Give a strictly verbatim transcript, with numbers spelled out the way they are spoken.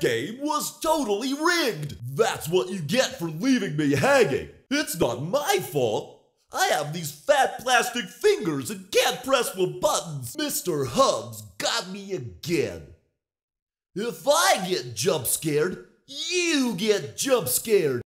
game was totally rigged. That's what you get for leaving me hanging. It's not my fault. I have these fat plastic fingers and can't press the buttons. Mister Hugs got me again. If I get jump scared, you get jump scared.